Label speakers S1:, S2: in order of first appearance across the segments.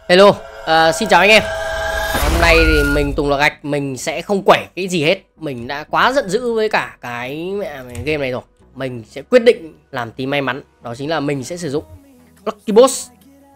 S1: Hello, xin chào anh em. Hôm nay thì mình Tùng Lò Gạch, mình sẽ không quẩy cái gì hết. Mình đã quá giận dữ với cả cái game này rồi. Mình sẽ quyết định làm tí may mắn. Đó chính là mình sẽ sử dụng Lucky Boss.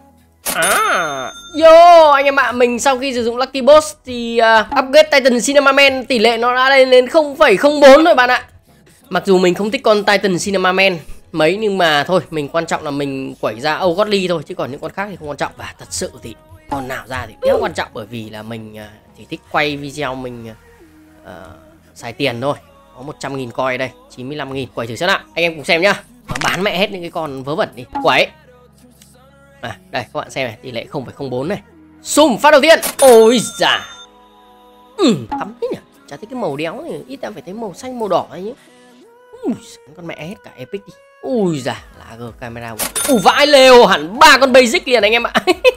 S1: Yo anh em ạ, mình sau khi sử dụng Lucky Boss thì upgrade Titan Cinemaman tỷ lệ nó đã lên đến 0,04 rồi bạn ạ. Mặc dù mình không thích con Titan Cinemaman mấy, nhưng mà thôi, mình quan trọng là mình quẩy ra Godly thôi, chứ còn những con khác thì không quan trọng. Và thật sự thì con nào ra thì rất quan trọng, bởi vì là mình chỉ thích quay video, mình xài tiền thôi. Có 100.000 coin đây, 95.000, quẩy thử xem nào. Anh em cùng xem nhá. Bán mẹ hết những cái con vớ vẩn đi, quẩy. Đây các bạn xem này, tỷ lệ 0,04 này. Zoom phát đầu tiên. Ôi già, thắm thế nhỉ. Chả thấy cái màu đéo này, ít ra phải thấy màu xanh màu đỏ ấy nhé. Con mẹ hết cả epic đi. Ui già, lá gờ camera. Vãi lều hẳn 3 con basic liền anh em ạ.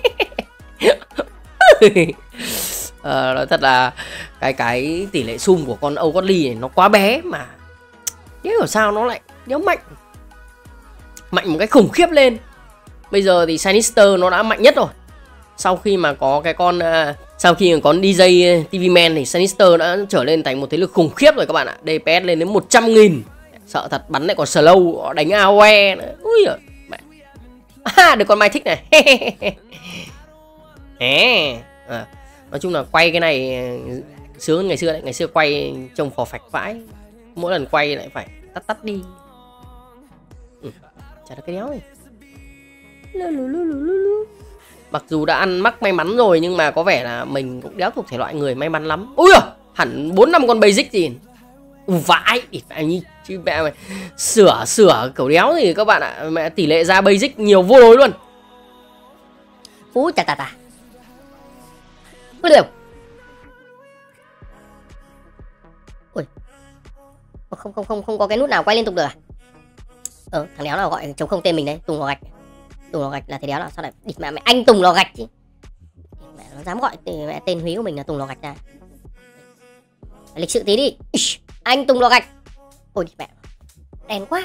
S1: Nói thật là cái tỷ lệ zoom của con Godly này nó quá bé, mà thế hiểu sao nó lại đéo mạnh một cái khủng khiếp lên. Bây giờ thì Sinister nó đã mạnh nhất rồi. Sau khi mà có cái con sau khi mà có DJ TV Man thì Sinister đã trở lên thành một thế lực khủng khiếp rồi các bạn ạ. DPS lên đến 100.000. Sợ thật, bắn lại còn slow, đánh AOE nữa. Ui giời mẹ. Được con Mai thích này. Nói chung là quay cái này sướng hơn ngày xưa đấy. Ngày xưa quay trông phò phạch vãi. Mỗi lần quay lại phải tắt đi. Chả được cái đéo này. Mặc dù đã ăn mắc may mắn rồi, nhưng mà có vẻ là mình cũng đéo thuộc thể loại người may mắn lắm. Ui giời, hẳn 4-5 con basic gì. Vãi, như chứ mẹ mày sửa kiểu đéo thì các bạn ạ. Mẹ tỷ lệ ra basic nhiều vô đối luôn. Úi chà. Ui đều. Ui. Không có cái nút nào quay liên tục được à? Thằng đéo nào gọi chống không tên mình đấy, Tùng Lò Gạch. Tùng Lò Gạch là thế đéo nào, sao lại địt mẹ anh Tùng Lò Gạch chứ? Mẹ nó dám gọi mẹ tên húy của mình là Tùng Lò Gạch ra. Lịch sự tí đi. Anh Tùng Lò Gạch. Ôi mẹ, đèn quá.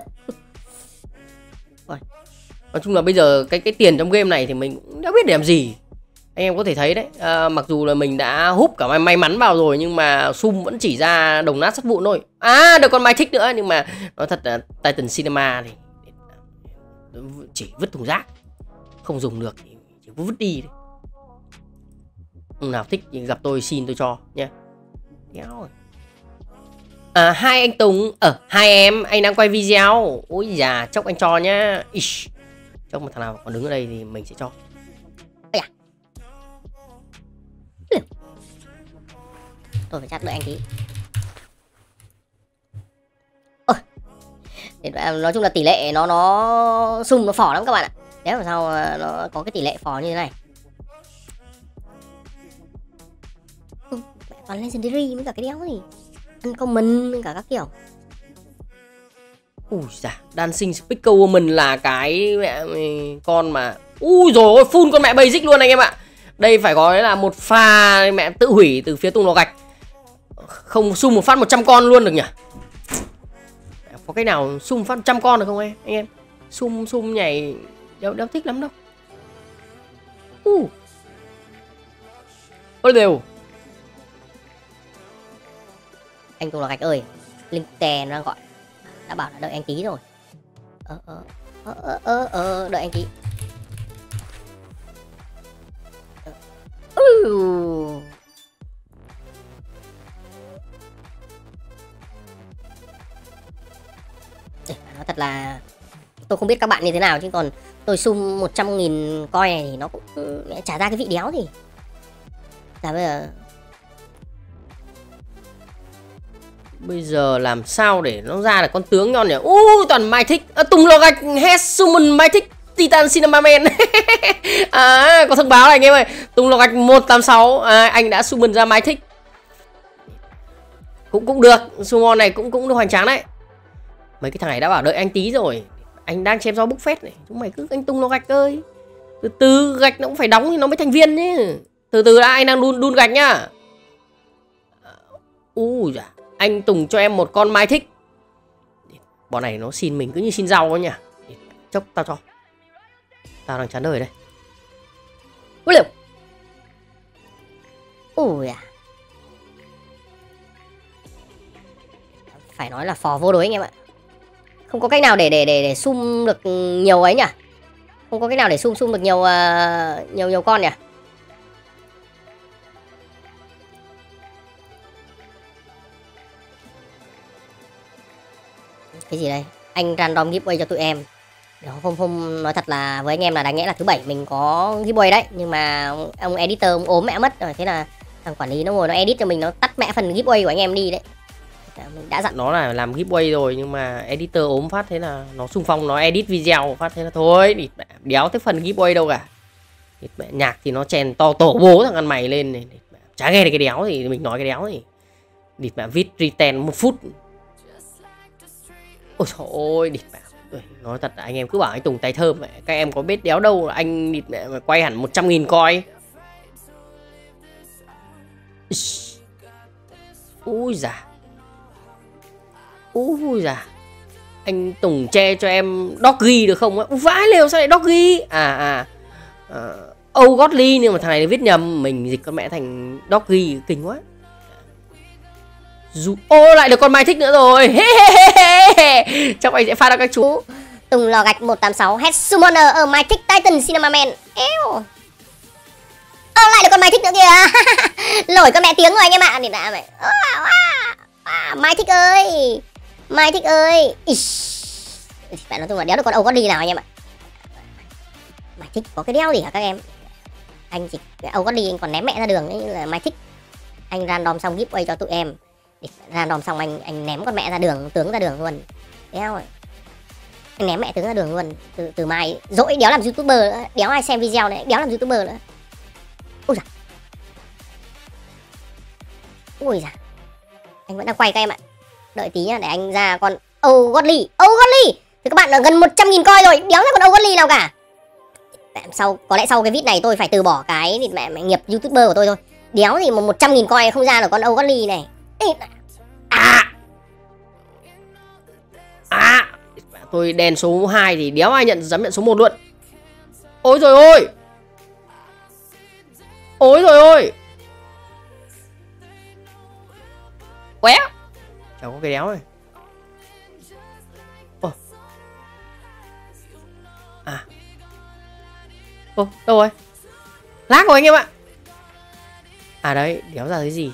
S1: Nói chung là bây giờ cái tiền trong game này thì mình cũng đã biết để làm gì. Anh em có thể thấy đấy, mặc dù là mình đã húp cả may mắn vào rồi, nhưng mà sum vẫn chỉ ra đồng nát sắt vụn thôi. Được con Mai thích nữa, nhưng mà nói thật là Titan Cinema thì chỉ vứt thùng rác, không dùng được thì chỉ có vứt đi. Ông nào thích thì gặp tôi xin tôi cho nhé. Hai anh Tùng, hai em, anh đang quay video. Ôi già, chốc anh cho nhá. Chốc một thằng nào còn đứng ở đây thì mình sẽ cho. Tôi phải chắc đợi anh tí. Nói chung là tỷ lệ nó sung, nó phỏ lắm các bạn ạ. Nếu mà sao nó có cái tỷ lệ phỏ như thế này. Mẹ toàn legendary với cả cái đéo gì, uncommon với cả các kiểu. Ui da, Dancing Speaker Woman là cái mẹ con mà ui rồi ôi, full con mẹ basic luôn anh em ạ. Đây phải nói là một pha mẹ tự hủy từ phía Tùng Lò Gạch. Không sum một phát 100 con luôn được nhỉ? Có cái nào sum phát 100 con được không anh em? Sum nhảy đéo thích lắm đâu. Ôi đều. Anh Tùng Lò Gạch ơi, Linh Tè nó đang gọi. Đã bảo là đợi anh tí rồi. Đợi anh tí. Nói thật là tôi không biết các bạn như thế nào, chứ còn tôi sum 100.000 coin này thì nó cũng trả ra cái vị đéo gì. Bây giờ làm sao để nó ra được con tướng ngon nhỉ? Toàn Mai thích. Tùng Lò Gạch has summon Mai thích Titan Cinemaman. Có thông báo này anh em ơi. Tùng Lò Gạch 186, anh đã summon ra Mai thích. Cũng được, summon này cũng được hoành tráng đấy. Mấy cái thằng này đã bảo đợi anh tí rồi. Anh đang chém gió bốc phét này. Chúng mày cứ anh Tùng Lò Gạch ơi. Từ từ gạch nó cũng phải đóng thì nó mới thành viên chứ. Từ từ đã, anh đang đun gạch nhá. Dạ. Anh Tùng cho em một con Mai thích. Bọn này nó xin mình cứ như xin rau ấy nhỉ. Chốc tao cho. Tao đang chán đời đây.
S2: Ui liều. Ui à. Phải nói là phò vô đối anh em ạ. Không có cách nào để sum được nhiều ấy nhỉ. Không có cách nào để sum được nhiều nhiều con nhỉ. Cái gì đây? Anh random giveaway cho tụi em. Hôm nói thật là với anh em là đáng lẽ là thứ bảy mình có giveaway đấy, nhưng mà ông editor ông ốm mẹ mất rồi, thế là thằng quản lý nó ngồi nó edit cho mình, nó tắt mẹ phần giveaway của anh em đi đấy. Mình đã dặn
S1: nó là làm giveaway rồi, nhưng mà editor ốm phát, thế là nó xung phong nó edit video phát, thế là thôi địt mẹ, đéo tới phần giveaway đâu cả. Địt mẹ, nhạc thì nó chèn to tổ bố thằng ăn mày lên này, chả nghe được cái đéo thì mình nói cái đéo thì địt mẹ, viết return 1 phút. Ôi trời ơi, địt mẹ. Nói thật là anh em cứ bảo anh Tùng tay thơm mẹ, các em có biết đéo đâu là anh địt mẹ mà quay hẳn 100.000 coi. Ui da. Ui da. Anh Tùng che cho em Doggy được không? Vãi lều sao lại Doggy? Âu Godly, nhưng mà thằng này viết nhầm, mình dịch con mẹ thành Doggy kinh quá. Ô, lại được con Mai thích nữa rồi. Chắc anh sẽ phát ra các chú.
S2: Tùng lò gạch 186 Head Summoner ở Mai thích Titan Cinema Man. Lại được con Mai thích nữa kìa. Lỗi con mẹ tiếng rồi anh em ạ. Thì đã mày. Mai thích ơi. Mai thích ơi. Bạn nói chung là đéo được con Âu Godly nào anh em ạ. Mai thích có cái đéo gì hả các em? Anh chỉ Âu Godly anh còn ném mẹ ra đường ấy, là Mai thích. Anh random xong giveaway cho tụi em. Random xong anh ném con mẹ ra đường, tướng ra đường luôn. Đéo rồi. Anh ném mẹ tướng ra đường luôn. Từ mai dỗi đéo làm YouTuber nữa, đéo ai xem video này, đéo làm YouTuber nữa. Ui giời. Ui giời. Anh vẫn đang quay các em ạ. Đợi tí nhá, để anh ra con Âu Godly. Âu Godly thì các bạn là gần 100.000 coi rồi, đéo ra con Âu Godly nào cả. Có lẽ sau cái video này tôi phải từ bỏ cái mẹ nghiệp YouTuber của tôi thôi. Đéo gì mà 100.000 coi không ra được con Âu Godly này.
S1: Tôi đèn số 2 thì đéo ai dám nhận số 1 luôn. Ôi rồi ôi. Ôi rồi ôi. Quéo. Chẳng có cái đéo này. Đâu rồi? Lag rồi anh em ạ. Đấy, đéo ra cái gì.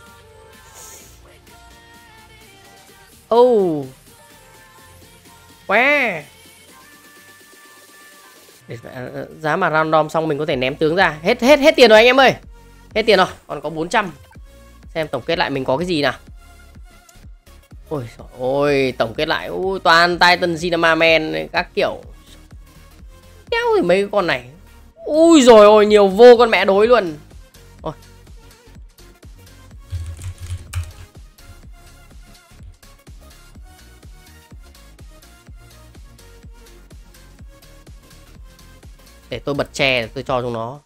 S1: Qué. Giá mà random xong mình có thể ném tướng ra. Hết tiền rồi anh em ơi. Hết tiền rồi, còn có 400. Xem tổng kết lại mình có cái gì nào. Ôi trời ơi, tổng kết lại toàn Titan Cinema Man các kiểu. Kéo thì mấy con này. Ui rồi ôi, nhiều vô con mẹ đối luôn. Ôi. Để tôi bật che, tôi cho chúng nó.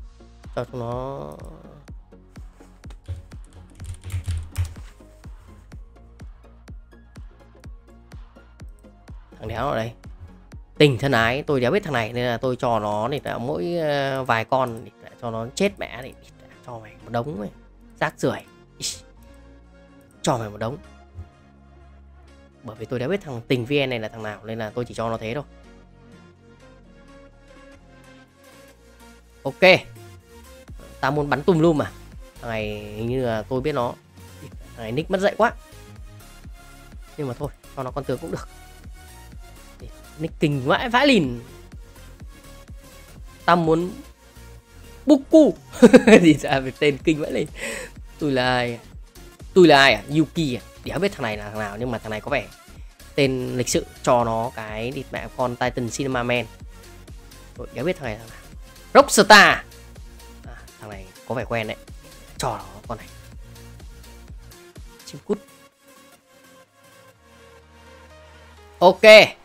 S1: Thằng đéo ở đây. Tình thân ái, tôi đéo biết thằng này nên là tôi cho nó để mỗi vài con để cho nó chết mẹ, để cho mày một đống này. Rác rưởi. Cho mày một đống. Bởi vì tôi đéo biết thằng Tình VN này là thằng nào nên là tôi chỉ cho nó thế thôi. Ok. Tao muốn bắn tùm lum mà. Thằng này hình như là tôi biết nó. Thằng này nick mất dạy quá. Nhưng mà thôi, cho nó con tướng cũng được. Nick kinh vãi vãi lìn. Tao muốn Buku. Thì ra về tên kinh vãi lìn. Tôi là ai à? Yuki à? Đéo biết thằng này là thằng nào, nhưng mà thằng này có vẻ tên lịch sự, cho nó cái địt mẹ con Titan Cinema Man. Tôi đéo biết thằng này là thằng nào. Rockstar. Thằng này có vẻ quen đấy. Cho nó con này. Chim cút. Ok.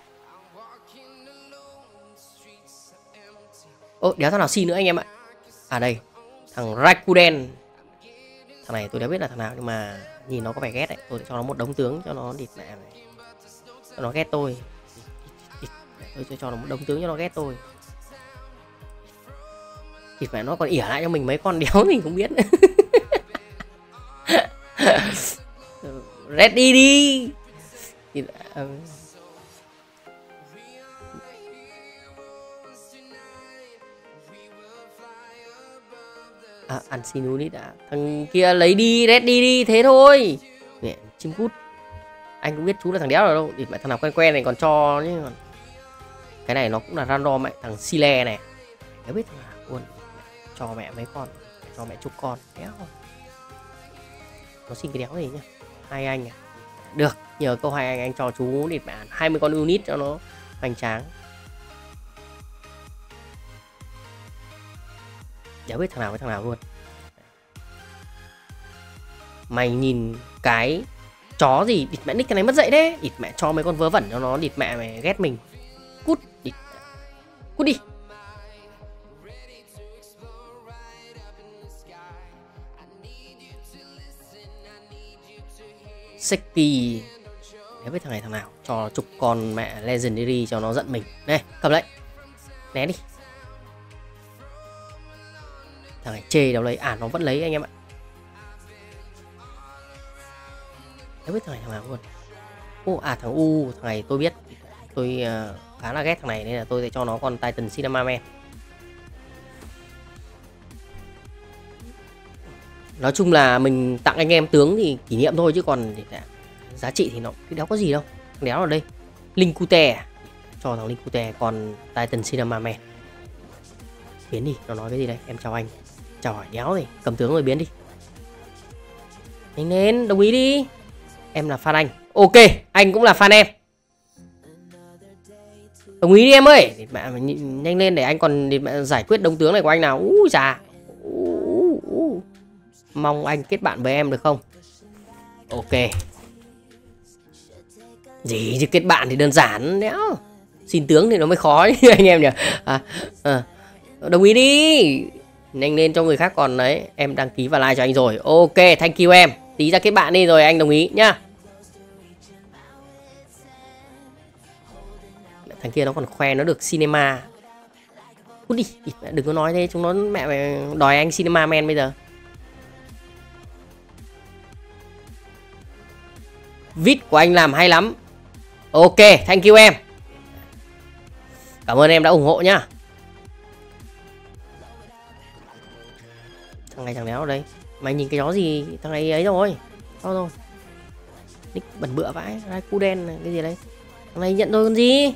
S1: Đéo thằng nào xin nữa anh em ạ. Đây, thằng Rakuden. Thằng này tôi đã biết là thằng nào, nhưng mà nhìn nó có vẻ ghét đấy. Tôi sẽ cho nó một đống tướng cho nó địt mẹ này. Cho nó ghét tôi. Tôi sẽ cho nó một đống tướng cho nó ghét tôi. Thì mẹ nó còn ỉa lại cho mình mấy con đéo mình không biết. Ready đi. Ăn xin unit đã. Thằng kia lấy đi, ready đi, thế thôi. Mẹ, chim cút. Anh cũng biết chú là thằng đéo rồi đâu. Thì mẹ thằng nào quen quen này còn cho chứ. Cái này nó cũng là random ấy, thằng Sile này. Đéo biết thằng nào luôn. Cho mẹ mấy con, cho mẹ chục con. Đéo. Nó xin cái đéo gì nhá. Hai anh à. Được, nhờ câu hai anh cho chú địt mẹ 20 con unit cho nó hoành tráng. Đéo biết thằng nào với thằng nào luôn. Mày nhìn cái chó gì địt mẹ nick cái này mất dạy đấy. Địt mẹ cho mấy con vớ vẩn cho nó, địt mẹ mày ghét mình. Cút, địt. Cút đi. Seki. Đéo biết thằng này thằng nào. Cho chục con mẹ Legendary cho nó giận mình. Đây, cầm lấy. Né đi. Thằng này chê đâu lấy. Nó vẫn lấy anh em ạ. Đéo biết thằng này thằng nào luôn. Thằng U. Thằng này tôi biết. Tôi khá là ghét thằng này nên là tôi sẽ cho nó con Titan Cinnamon. Nói chung là mình tặng anh em tướng thì kỷ niệm thôi, chứ còn giá trị thì nó đéo có gì đâu. Thằng đéo ở đây Linkute. Cho thằng Linkute con Titan Cinnamon. Biến đi, nó nói cái gì đây? Em chào anh. Chào hỏi đéo gì, cầm tướng rồi biến đi. Nhanh lên, đồng ý đi. Em là fan anh. Ok, anh cũng là fan em. Đồng ý đi em ơi. Nhanh lên để anh còn giải quyết đông tướng này của anh nào. Chà. Mong anh kết bạn với em được không? Ok. Gì chứ kết bạn thì đơn giản đéo. Xin tướng thì nó mới khó anh em nhỉ. Đồng ý đi. Nhanh lên cho người khác còn đấy. Em đăng ký và like cho anh rồi. Ok, thank you em. Tí ra kết bạn đi rồi anh đồng ý nhá. Thằng kia nó còn khoe nó được cinema. Cút đi, đừng có nói thế. Chúng nó mẹ đòi anh cinema man bây giờ. Vít của anh làm hay lắm. Ok, thank you em. Cảm ơn em đã ủng hộ nhá. Thằng này thằng đéo ở đây. Mày nhìn cái chó gì? Thằng này ấy rồi. Sao rồi? Nick bẩn bựa vãi. Raikou đen này. Cái gì đấy? Thằng này nhận tôi con gì?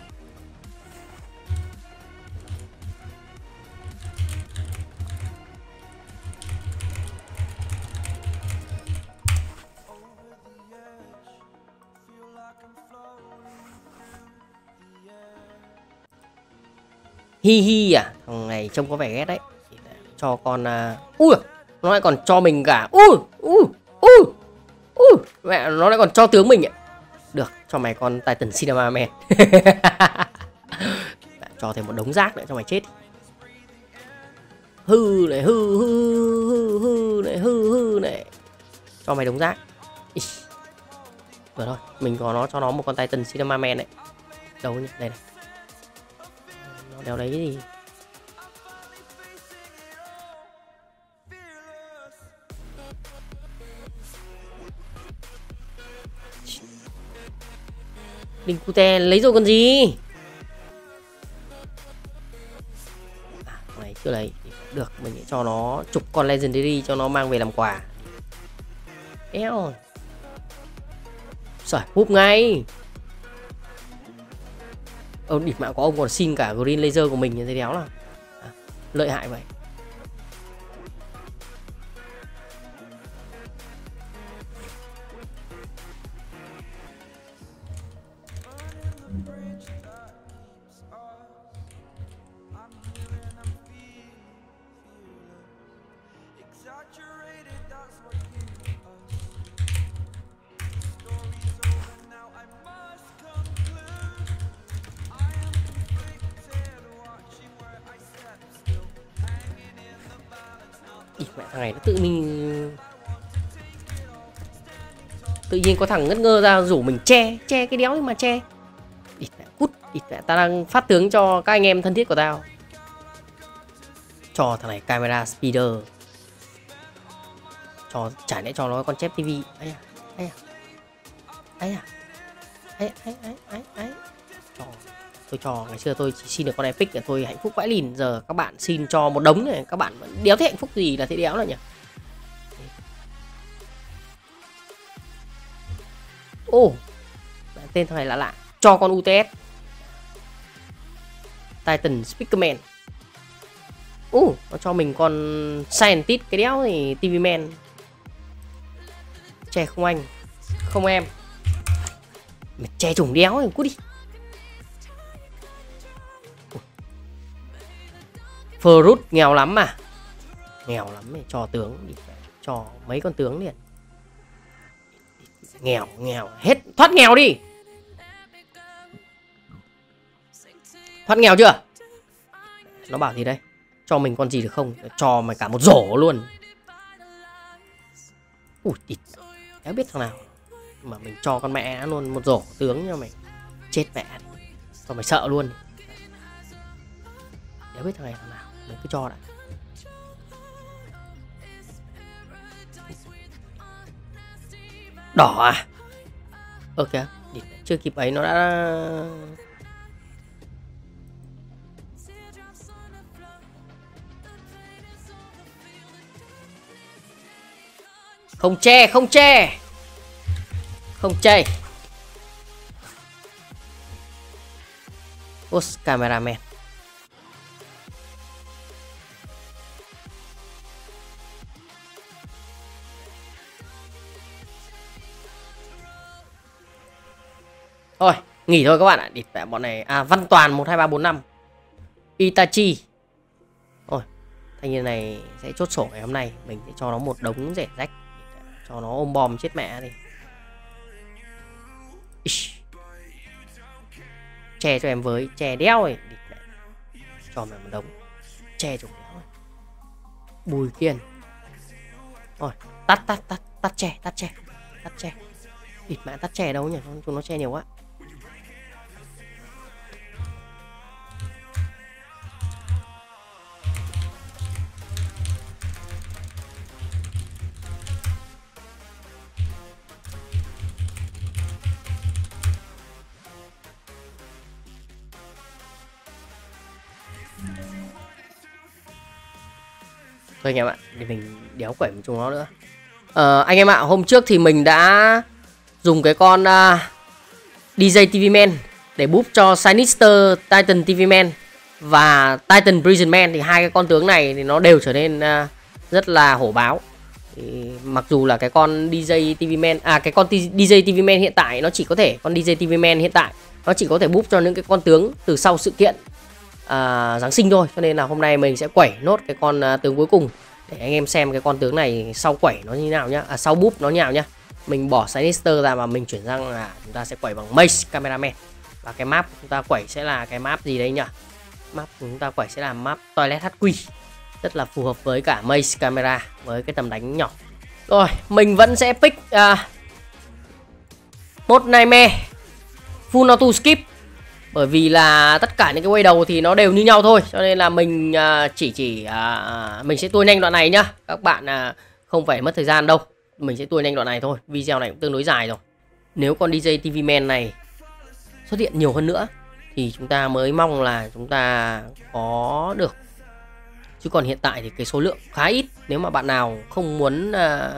S1: Hi hi à? Thằng này trông có vẻ ghét đấy. Cho con nó lại còn cho mình cả. Mẹ nó lại còn cho tướng mình ạ. Được, cho mày con Titan Cinnamon. Cho thêm một đống rác nữa cho mày chết. Hư này, hư này, hư này. Cho mày đống rác. Rồi thôi, mình có nó cho nó một con Titan Cinnamon đấy. Đâu nhỉ? Đây này. Nó đéo lấy cái gì. Linkute lấy rồi còn gì. Này chưa lấy. Được, mình sẽ cho nó chục con Legendary cho nó mang về làm quà. Éo. Sởi húp ngay. Địt mẹ có ông còn xin cả Green Laser của mình như thế đéo là lợi hại vậy. Mẹ thằng này nó tự nhiên có thằng ngất ngơ ra rủ mình che cái đéo mà che. Địt mẹ cút, địt mẹ, tao đang phát tướng cho các anh em thân thiết của tao. Cho thằng này camera speeder. Chả lẽ cho nó con chép tivi. Tôi cho ngày xưa tôi chỉ xin được con epic là tôi hạnh phúc vãi lìn. Giờ các bạn xin cho một đống này, các bạn vẫn đéo thấy hạnh phúc gì là thế đéo rồi nhỉ. Tên thằng này lạ lạ. Cho con UTS Titan Speakerman. Nó cho mình con Scientist cái đéo thì TV Man. Che không anh. Không em. Mày che trùng đéo thì cút đi. Fruit nghèo lắm mà. Nghèo lắm mày, cho tướng đi. Cho mấy con tướng liền. Nghèo hết, thoát nghèo đi. Thoát nghèo chưa? Nó bảo gì đây? Cho mình con gì được không? Cho mày cả một rổ luôn. Địt, chả biết thằng nào mà mình cho con mẹ luôn một rổ tướng cho mày. Chết mẹ. Cho mày sợ luôn. Chả biết thằng này thằng nào, mình cứ cho đã. Đỏ à? Ok, chưa kịp ấy nó đã. Không che. Post cameraman. Thôi, nghỉ thôi các bạn ạ. Địt mẹ bọn này. Văn Toàn 1 2 3 4 5. Itachi. Thôi, thanh niên này sẽ chốt sổ ngày hôm nay. Mình sẽ cho nó một đống rẻ rách. Cho nó ôm bom chết mẹ đi. Che cho em với. Che đéo ấy. Cho mày một đống. Che cho đéo ấy. Bùi Kiên. Thôi, tắt che. Địt mẹ, tắt che đâu nhỉ? Chúng nó che nhiều quá. Thôi anh em ạ, để mình đéo quẩy một chúng nó nữa. Anh em ạ, hôm trước thì mình đã dùng cái con DJ TV Man để búp cho Sinister Titan TV Man và Titan Prison Man. Thì hai cái con tướng này thì nó đều trở nên rất là hổ báo. Thì mặc dù là cái con DJ TV Man, cái con DJ TV Man hiện tại nó chỉ có thể, con DJ TV Man hiện tại nó chỉ có thể búp cho những cái con tướng từ sau sự kiện Giáng sinh thôi. Cho nên là hôm nay mình sẽ quẩy nốt cái con tướng cuối cùng để anh em xem cái con tướng này sau quẩy nó như nào nhá, sau búp nó như nào nhá. Mình bỏ Sinister ra và mình chuyển sang là chúng ta sẽ quẩy bằng Mace Cameraman. Và cái map của chúng ta quẩy sẽ là cái map gì đấy nhỉ? Map của chúng ta quẩy sẽ là map Toilet HQ. Rất là phù hợp với cả Mace Camera với cái tầm đánh nhỏ. Rồi, mình vẫn sẽ pick một Nightmare Full Auto Skip. Bởi vì là tất cả những cái quay đầu thì nó đều như nhau thôi. Cho nên là mình mình sẽ tua nhanh đoạn này nhá. Các bạn không phải mất thời gian đâu. Mình sẽ tua nhanh đoạn này thôi. Video này cũng tương đối dài rồi. Nếu con DJ TV Man này xuất hiện nhiều hơn nữa thì chúng ta mới mong là chúng ta có được. Chứ còn hiện tại thì cái số lượng khá ít. Nếu mà bạn nào không muốn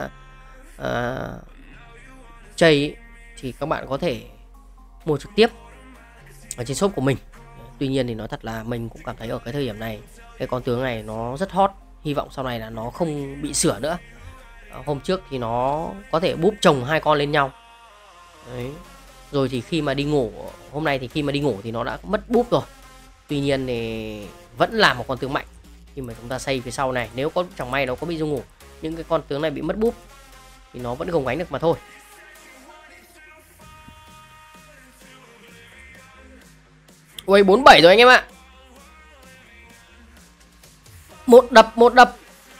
S1: chơi thì các bạn có thể mua trực tiếp ở trên shop của mình. Tuy nhiên thì nói thật là mình cũng cảm thấy ở cái thời điểm này cái con tướng này nó rất hot. Hy vọng sau này là nó không bị sửa nữa. Hôm trước thì nó có thể búp chồng hai con lên nhau. Đấy. Rồi thì khi mà đi ngủ, hôm nay thì khi mà đi ngủ thì nó đã mất búp rồi. Tuy nhiên thì vẫn là một con tướng mạnh. Khi mà chúng ta xây phía sau này, nếu có chẳng may nó có bị du ngủ, những cái con tướng này bị mất búp thì nó vẫn gồng gánh được mà thôi. Ui 47 rồi anh em ạ. Một đập.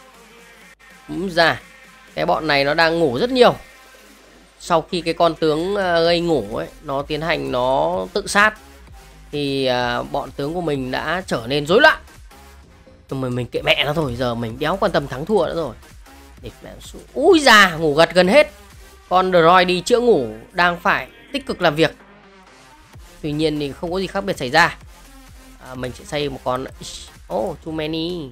S1: Dạ. Cái bọn này nó đang ngủ rất nhiều. Sau khi cái con tướng gây ngủ ấy, nó tiến hành nó tự sát thì bọn tướng của mình đã trở nên rối loạn. Mình kệ mẹ nó thôi, giờ mình đéo quan tâm thắng thua nữa rồi. Địch mẹ xuống. Úi già, ngủ gật gần hết. Con Droid đi chữa ngủ, đang phải tích cực làm việc. Tuy nhiên thì không có gì khác biệt xảy ra. Mình sẽ xây một con... Oh, too many.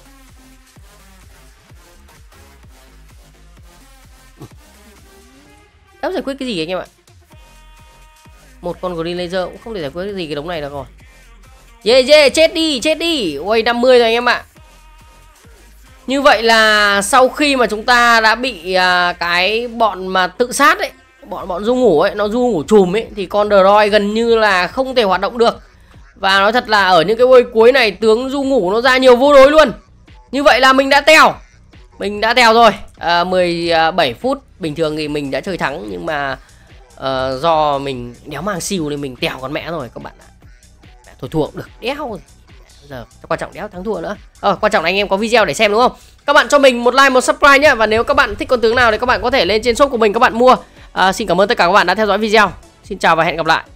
S1: Đéo giải quyết cái gì anh em ạ. Một con Green Laser cũng không thể giải quyết cái gì cái đống này được rồi. Chết đi. Ôi 50 rồi anh em ạ. Như vậy là sau khi mà chúng ta đã bị cái bọn mà tự sát ấy, bọn du ngủ ấy, nó du ngủ chùm ấy, thì con Droid gần như là không thể hoạt động được. Và nói thật là ở những cái wave cuối này, tướng du ngủ nó ra nhiều vô đối luôn. Như vậy là mình đã tèo. Mình đã tèo rồi. 17 phút. Bình thường thì mình đã chơi thắng, nhưng mà do mình đéo mang siêu nên mình tèo con mẹ rồi các bạn ạ. Thôi thua cũng được, đéo. Giờ quan trọng đéo thắng thua nữa. Quan trọng là anh em có video để xem đúng không? Các bạn cho mình một like, một subscribe nhé. Và nếu các bạn thích con tướng nào thì các bạn có thể lên trên shop của mình các bạn mua. Xin cảm ơn tất cả các bạn đã theo dõi video. Xin chào và hẹn gặp lại.